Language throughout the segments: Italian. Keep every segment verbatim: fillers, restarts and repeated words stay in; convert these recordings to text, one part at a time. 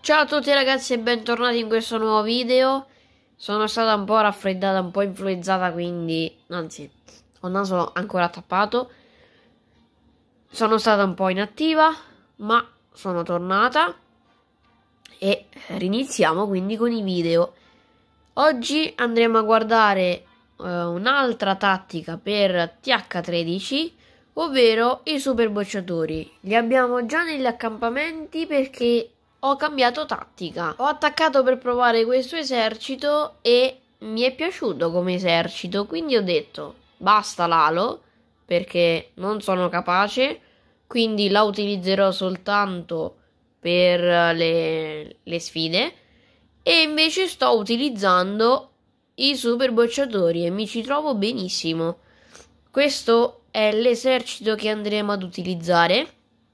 Ciao a tutti ragazzi e bentornati in questo nuovo video. Sono stata un po' raffreddata, un po' influenzata, quindi, anzi, ho il naso ancora tappato. Sono stata un po' inattiva, ma sono tornata e riniziamo quindi con i video. Oggi andremo a guardare uh, un'altra tattica per T H tredici, ovvero i super bocciatori. Li abbiamo già negli accampamenti perché ho cambiato tattica. Ho attaccato per provare questo esercito e mi è piaciuto come esercito, quindi ho detto basta l'alo perché non sono capace, quindi la utilizzerò soltanto per le, le sfide, e invece sto utilizzando i super bocciatori e mi ci trovo benissimo. Questo è l'esercito che andremo ad utilizzare.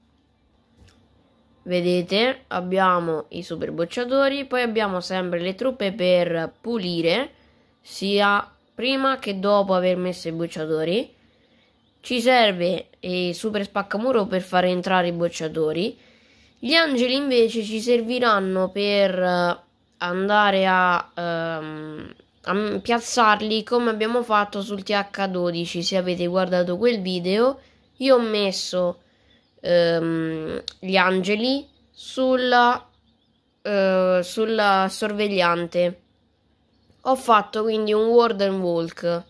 Vedete, abbiamo i super bocciatori, poi abbiamo sempre le truppe per pulire, sia prima che dopo aver messo i bocciatori. Ci serve il super spaccamuro per far entrare i bocciatori. Gli angeli invece ci serviranno per andare a, um, a piazzarli come abbiamo fatto sul T H dodici. Se avete guardato quel video, io ho messo Um, gli angeli sulla, uh, sulla sorvegliante. Ho fatto quindi un ward and walk,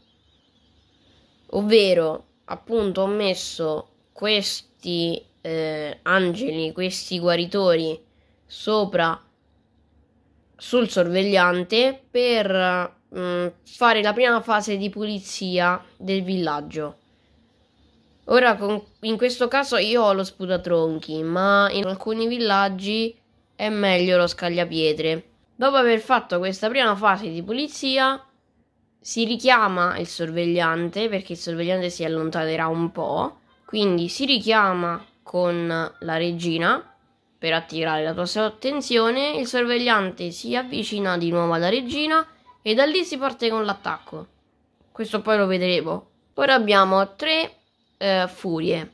ovvero appunto ho messo questi eh, angeli, questi guaritori sopra sul sorvegliante per um, fare la prima fase di pulizia del villaggio. Ora, con, in questo caso io ho lo sputattronchi, ma in alcuni villaggi è meglio lo scagliapietre. Dopo aver fatto questa prima fase di pulizia, si richiama il sorvegliante, perché il sorvegliante si allontanerà un po', quindi si richiama con la regina per attirare la tua sua attenzione, il sorvegliante si avvicina di nuovo alla regina e da lì si parte con l'attacco. Questo poi lo vedremo. Ora abbiamo tre Uh, furie.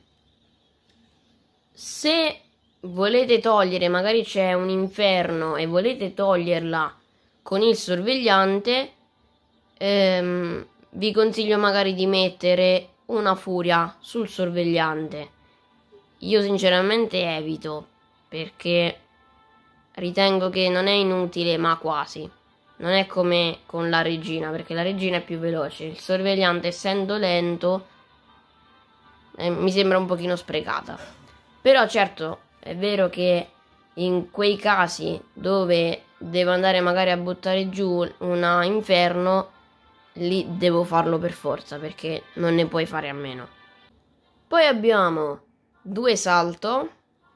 Se volete togliere, magari c'è un inferno e volete toglierla con il sorvegliante, ehm, vi consiglio magari di mettere una furia sul sorvegliante. Io sinceramente evito, perché ritengo che non è inutile, ma quasi. Non è come con la regina, perché la regina è più veloce. Il sorvegliante, essendo lento, Eh, mi sembra un pochino sprecata. Però certo è vero che in quei casi dove devo andare magari a buttare giù un inferno, lì devo farlo per forza, perché non ne puoi fare a meno. Poi abbiamo due salto.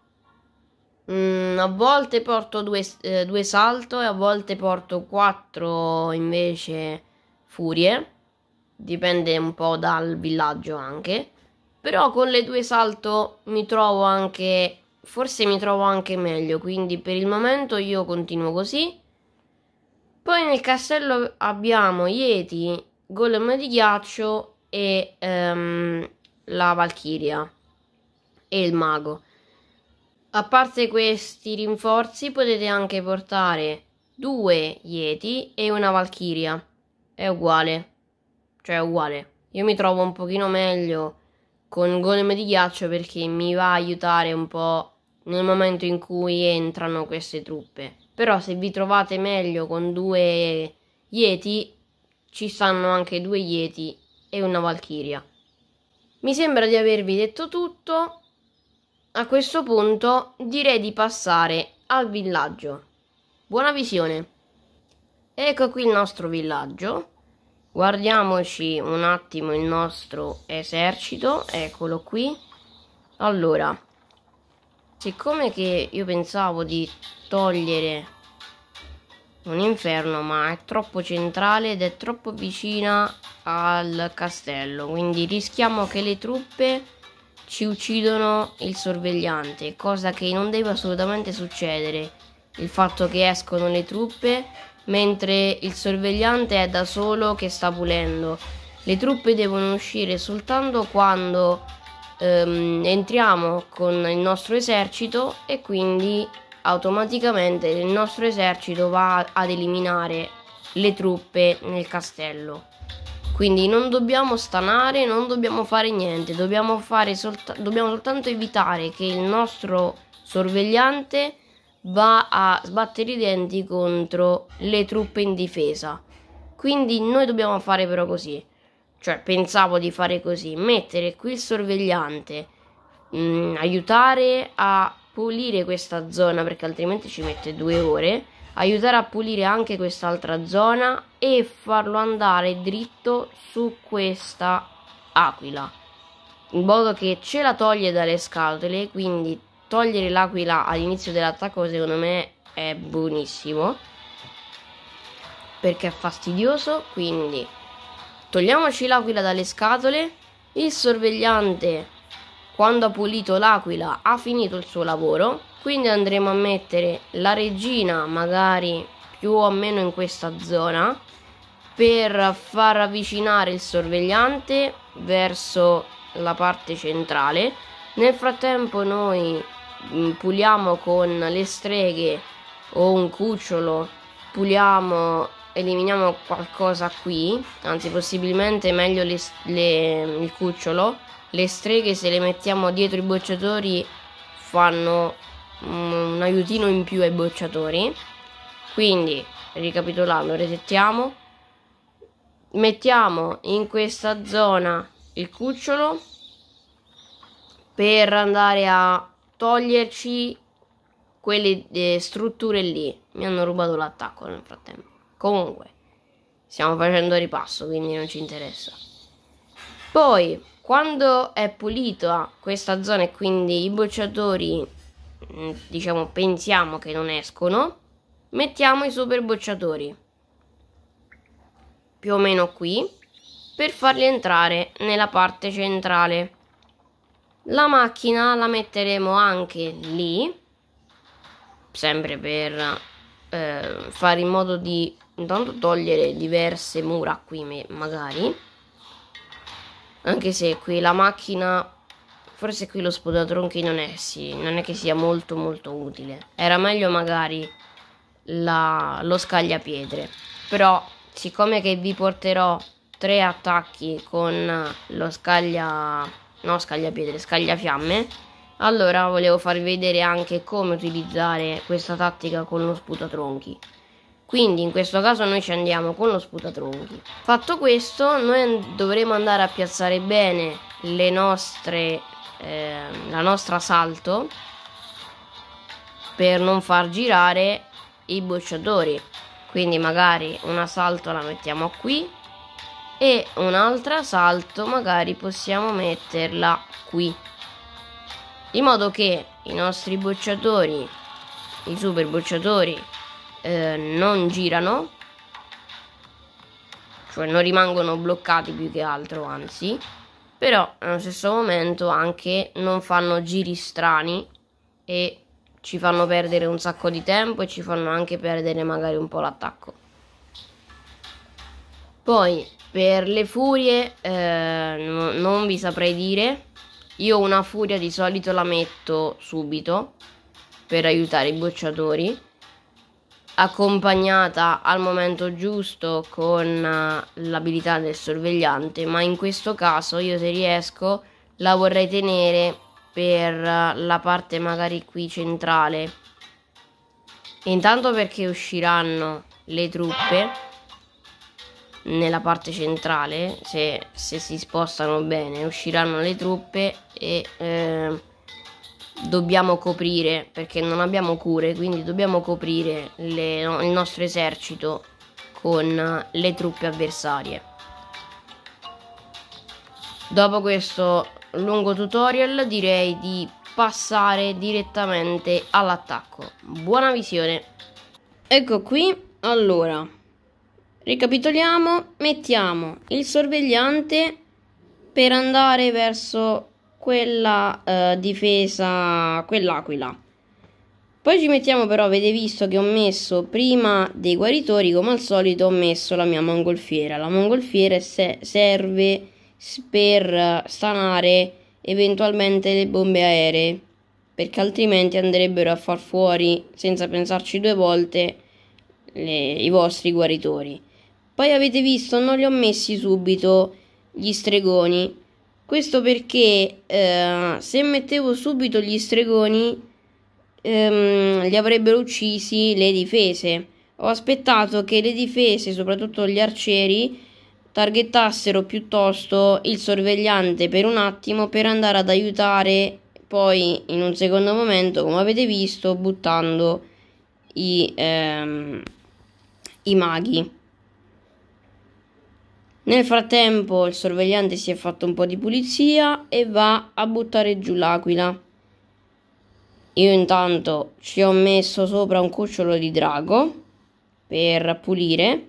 Mm, a volte porto due, eh, due salto e a volte porto quattro invece furie. Dipende un po' dal villaggio anche. Però con le due salto mi trovo anche, forse mi trovo anche meglio, quindi per il momento io continuo così. Poi nel castello abbiamo Yeti, Golem di ghiaccio e um, la Valchiria e il mago. A parte questi rinforzi potete anche portare due Yeti e una Valchiria. È uguale, cioè è uguale. Io mi trovo un pochino meglio con Golem di ghiaccio perché mi va a aiutare un po' nel momento in cui entrano queste truppe. Però se vi trovate meglio con due Yeti, ci stanno anche due Yeti e una Valchiria. Mi sembra di avervi detto tutto. A questo punto direi di passare al villaggio. Buona visione. Ecco qui il nostro villaggio. Guardiamoci un attimo il nostro esercito, eccolo qui. Allora, siccome che io pensavo di togliere un inferno, ma è troppo centrale ed è troppo vicina al castello, quindi rischiamo che le truppe ci uccidono il sorvegliante, cosa che non deve assolutamente succedere. Il fatto che escono le truppe mentre il sorvegliante è da solo che sta pulendo. Le truppe devono uscire soltanto quando ehm, entriamo con il nostro esercito e quindi automaticamente il nostro esercito va ad eliminare le truppe nel castello. Quindi non dobbiamo stanare, non dobbiamo fare niente, dobbiamo, fare solta- dobbiamo soltanto evitare che il nostro sorvegliante va a sbattere i denti contro le truppe in difesa. Quindi noi dobbiamo fare però così, cioè pensavo di fare così, mettere qui il sorvegliante, mh, aiutare a pulire questa zona perché altrimenti ci mette due ore, aiutare a pulire anche quest'altra zona e farlo andare dritto su questa aquila, in modo che ce la toglie dalle scatole. Quindi togliere l'aquila all'inizio dell'attacco secondo me è buonissimo perché è fastidioso. Quindi togliamoci l'aquila dalle scatole. Il sorvegliante, quando ha pulito l'aquila, ha finito il suo lavoro, quindi andremo a mettere la regina magari più o meno in questa zona per far avvicinare il sorvegliante verso la parte centrale. Nel frattempo noi mh, puliamo con le streghe o un cucciolo, puliamo, eliminiamo qualcosa qui, anzi possibilmente meglio le, le, il cucciolo. Le streghe, se le mettiamo dietro i bocciatori, fanno um, un aiutino in più ai bocciatori. Quindi ricapitolando, resettiamo, mettiamo in questa zona il cucciolo per andare a toglierci quelle eh, strutture lì. Mi hanno rubato l'attacco nel frattempo. Comunque stiamo facendo ripasso, quindi non ci interessa. Poi quando è pulita questa zona e quindi i bocciatori, diciamo, pensiamo che non escono, mettiamo i super bocciatori più o meno qui per farli entrare nella parte centrale. La macchina la metteremo anche lì, sempre per eh, fare in modo di intanto togliere diverse mura qui magari. Anche se qui la macchina, forse qui lo sputatronchi non è, sì, non è che sia molto molto utile. Era meglio magari la, lo scagliapietre. Però siccome che vi porterò tre attacchi con lo scaglia, no scagliapietre, scagliafiamme, allora volevo farvi vedere anche come utilizzare questa tattica con lo sputatronchi. Quindi in questo caso noi ci andiamo con lo sputatronchi. Fatto questo, noi dovremo andare a piazzare bene le nostre, eh, la nostra salto per non far girare i bocciatori. Quindi magari una salto la mettiamo qui e un'altra salto magari possiamo metterla qui, in modo che i nostri bocciatori, i super bocciatori, Eh, non girano, cioè non rimangono bloccati più che altro, anzi, però allo stesso momento anche non fanno giri strani e ci fanno perdere un sacco di tempo e ci fanno anche perdere magari un po' l'attacco. Poi per le furie eh, no, non vi saprei dire. Io una furia di solito la metto subito per aiutare i bocciatori, accompagnata al momento giusto con uh, l'abilità del sorvegliante, ma in questo caso io, se riesco, la vorrei tenere per uh, la parte magari qui centrale. Intanto perché usciranno le truppe nella parte centrale, se, se si spostano bene usciranno le truppe e eh, dobbiamo coprire, perché non abbiamo cure, quindi dobbiamo coprire le, no, il nostro esercito con le truppe avversarie. Dopo questo lungo tutorial direi di passare direttamente all'attacco. Buona visione. Ecco qui, allora ricapitoliamo, mettiamo il sorvegliante per andare verso quella uh, difesa, quell'aquila. Poi ci mettiamo, però avete visto che ho messo prima dei guaritori, come al solito ho messo la mia mongolfiera. La mongolfiera se serve per stanare eventualmente le bombe aeree, perché altrimenti andrebbero a far fuori, senza pensarci due volte, le, i vostri guaritori. Poi avete visto, non li ho messi subito gli stregoni. Questo perché eh, se mettevo subito gli stregoni ehm, li avrebbero uccisi le difese. Ho aspettato che le difese, soprattutto gli arcieri, targettassero piuttosto il sorvegliante per un attimo per andare ad aiutare poi in un secondo momento, come avete visto, buttando i, ehm, i maghi. Nel frattempo il sorvegliante si è fatto un po' di pulizia e va a buttare giù l'aquila. Io intanto ci ho messo sopra un cucciolo di drago per pulire.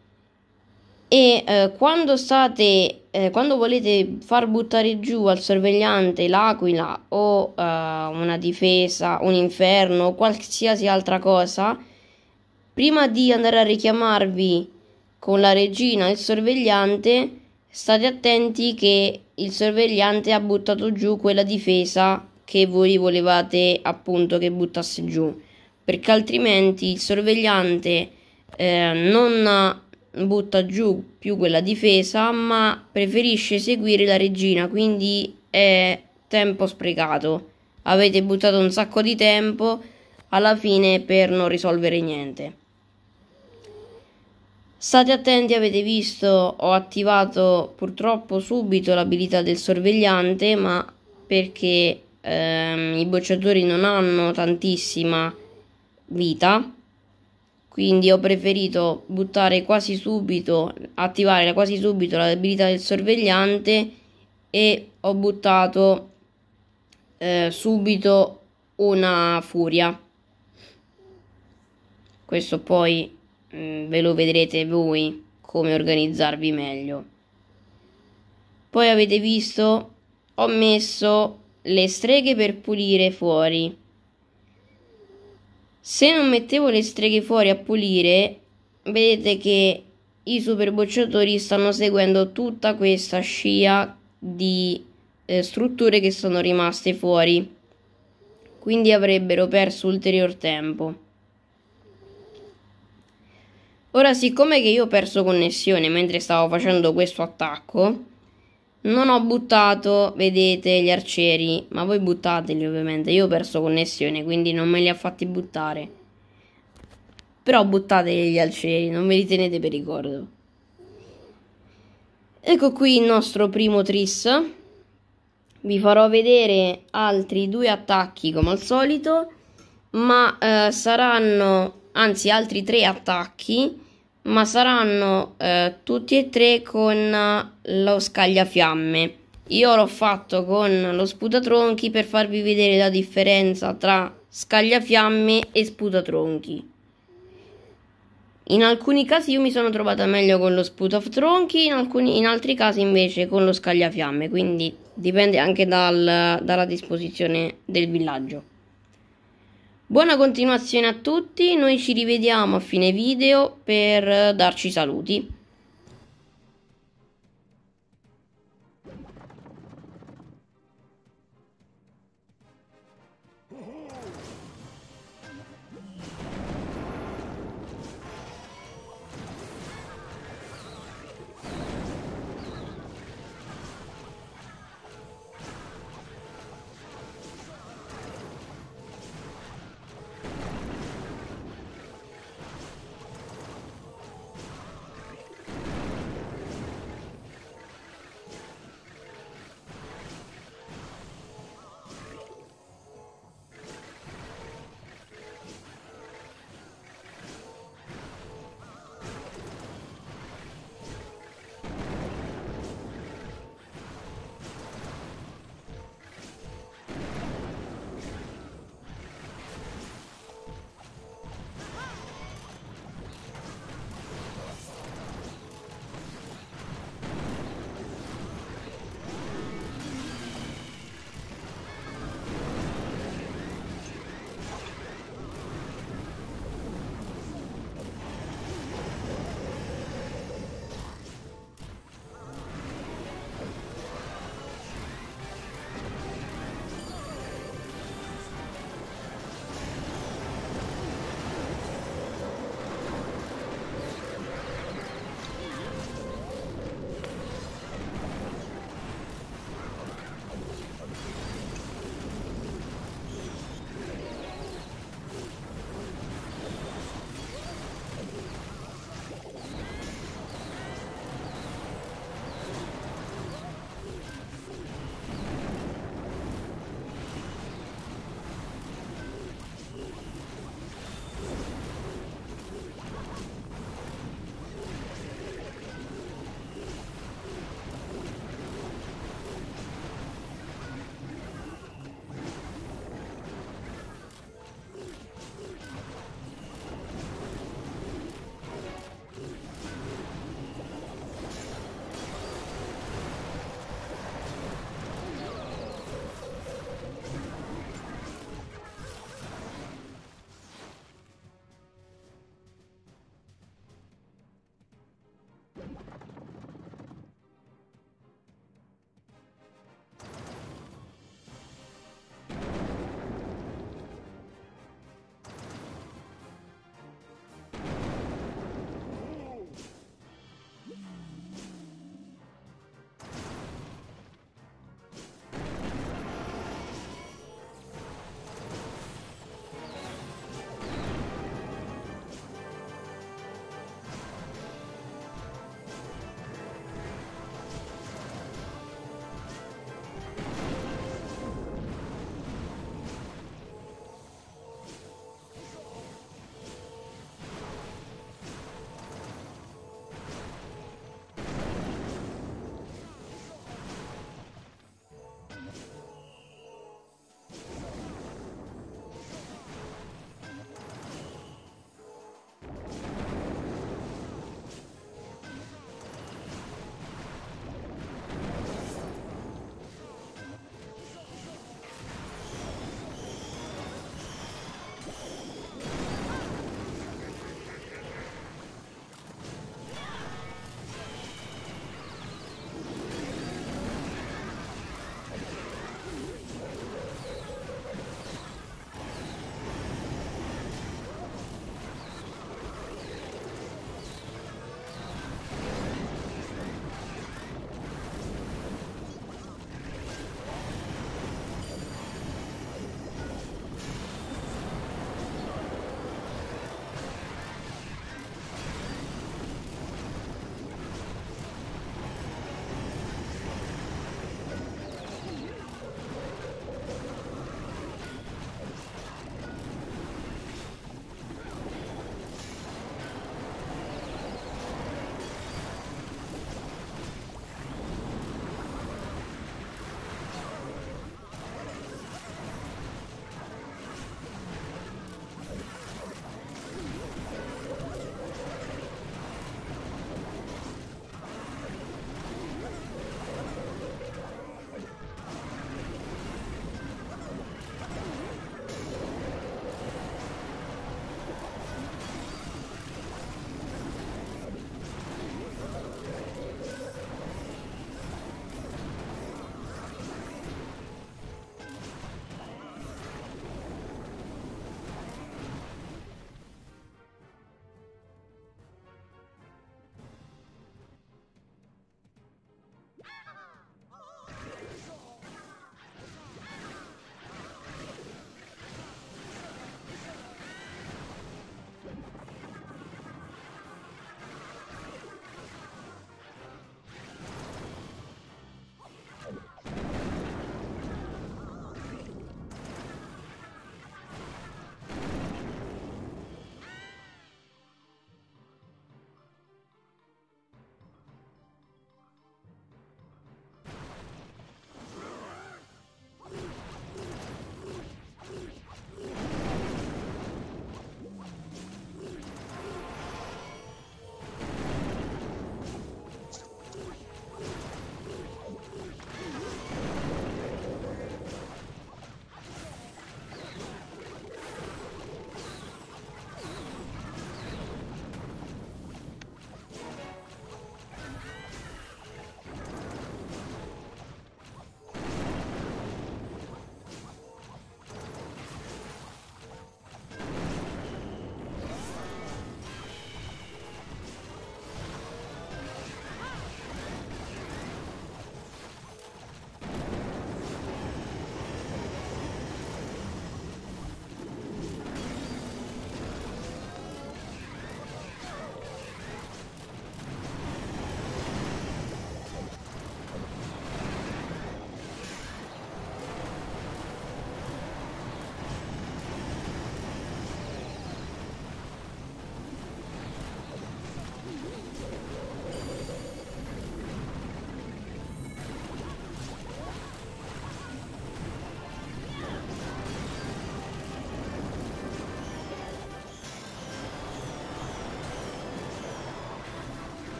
E eh, quando state eh, quando volete far buttare giù al sorvegliante l'aquila o eh, una difesa, un inferno, qualsiasi altra cosa, prima di andare a richiamarvi con la regina e il sorvegliante, state attenti che il sorvegliante ha buttato giù quella difesa che voi volevate appunto che buttasse giù, perché altrimenti il sorvegliante eh, non butta giù più quella difesa, ma preferisce seguire la regina, quindi è tempo sprecato. Avete buttato un sacco di tempo alla fine per non risolvere niente. State attenti, avete visto, ho attivato purtroppo subito l'abilità del sorvegliante, ma perché ehm, i bocciatori non hanno tantissima vita. Quindi ho preferito buttare quasi subito, attivare quasi subito l'abilità del sorvegliante e ho buttato eh, subito una furia. Questo poi mh, ve lo vedrete voi come organizzarvi meglio. Poi avete visto, ho messo le streghe per pulire fuori. Se non mettevo le streghe fuori a pulire, vedete che i super bocciatori stanno seguendo tutta questa scia di eh, strutture che sono rimaste fuori, quindi avrebbero perso ulterior tempo. Ora, siccome che io ho perso connessione mentre stavo facendo questo attacco, non ho buttato, vedete, gli arcieri, ma voi buttateli ovviamente. Io ho perso connessione, quindi non me li ha fatti buttare. Però buttateli gli arcieri, non ve li tenete per ricordo. Ecco qui il nostro primo tris. Vi farò vedere altri due attacchi come al solito, ma eh, saranno, anzi altri tre attacchi, ma saranno eh, tutti e tre con lo scagliafiamme. Io l'ho fatto con lo sputatronchi per farvi vedere la differenza tra scagliafiamme e sputatronchi. In alcuni casi io mi sono trovata meglio con lo sputatronchi, in, alcuni, in altri casi invece con lo scagliafiamme, quindi dipende anche dal, dalla disposizione del villaggio. Buona continuazione a tutti, noi ci rivediamo a fine video per darci saluti.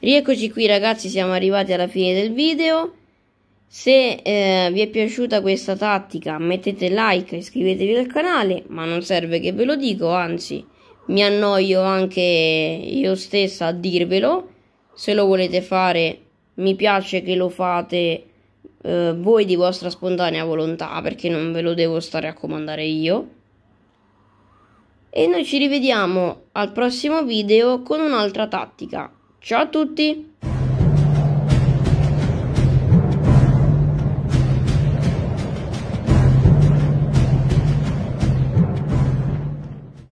Rieccoci qui ragazzi, siamo arrivati alla fine del video. Se eh, vi è piaciuta questa tattica mettete like e iscrivetevi al canale, ma non serve che ve lo dico, anzi mi annoio anche io stessa a dirvelo. Se lo volete fare mi piace che lo fate eh, voi di vostra spontanea volontà, perché non ve lo devo stare a comandare io. E noi ci rivediamo al prossimo video con un'altra tattica. Ciao a tutti!